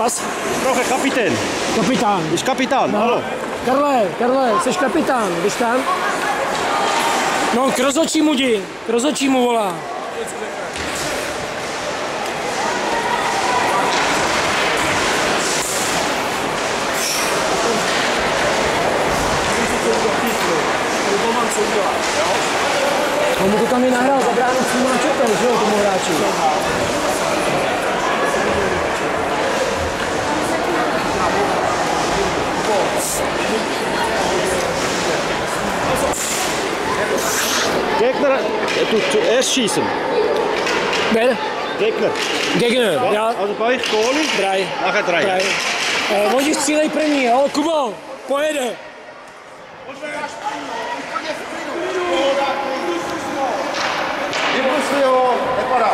Was? Trocha kapitán. Kapitán. Jsi kapitán, No. ano. Karle, jsi kapitán, běž tam. No, k rozhodčímu jdi, k rozhodčímu volá. On mu to tam i nahrál, za bránu s tím čepel, že jo, tomu hráči. Gegner, du zuerst schießen. Wer? Gegner. Gegner, ja. Also bei euch Goalie? 3. Nachher 3. Oni střílej první, jo? Kubo, pojede. Vypustí ho, nepadá.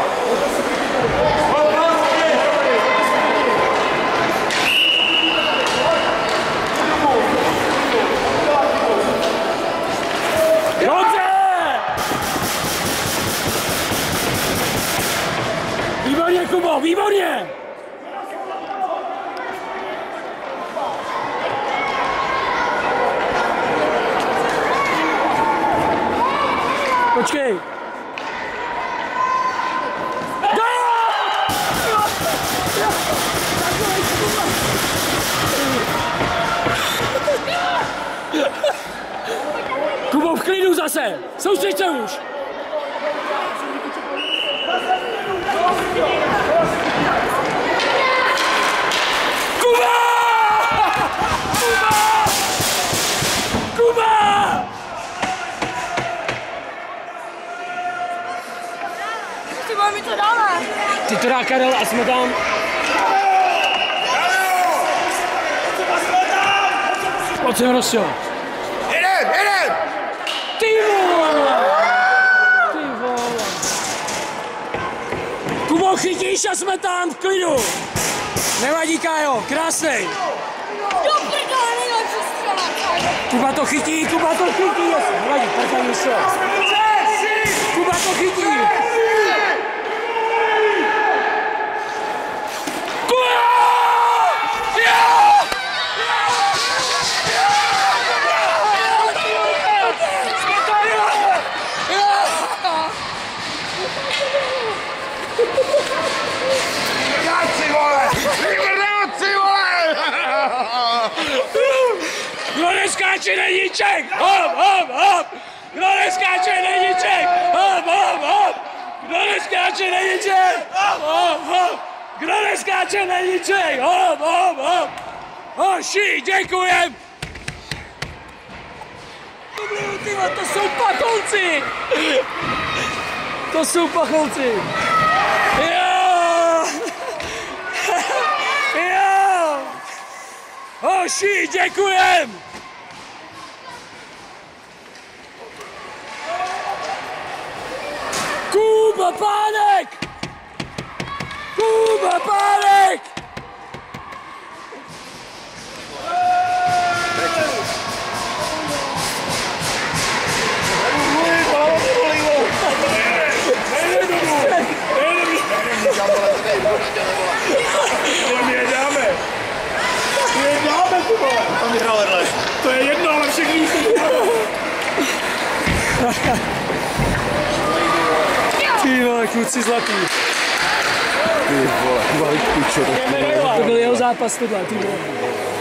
Dobře! Výborně, Kubo, výborně! Počkej. Kubo, v klidu zase! Soustřeď se už! Kuba! Kuba! Kuba! Ty vole, mi to dáme. Ty to dá Karel a jsme tam. Pojď sem, Rosio. Jeden! Ty vole! Ty vole! Kubo, chytíš a jsme tam, v klidu! Nevadí, Kájo, krásnej! Do prdele, nejlepší střela. Kuba to chytí, nevadí, tak ani se. Kuba to chytí! Kdo neskáče, není Čech! Hop, hop, hop! Kdo neskáče, není Čech! Hop, hop, hop! Kdo neskáče, není Čech! Hop, hop, hop! Kdo neskáče, není Čech! Hop, hop, hop! Hoši, děkujem! Dobrý, tyva, to jsou pacholci! To jsou pacholci! Jo! Jo! Hoši, děkujem! Kuba Pánek! Kuba Pánek! To je jedno, ale všechny jí Ty vole, kluci zlatý. Ty vole, pičo, To byl jeho zápas tohle, ty vole.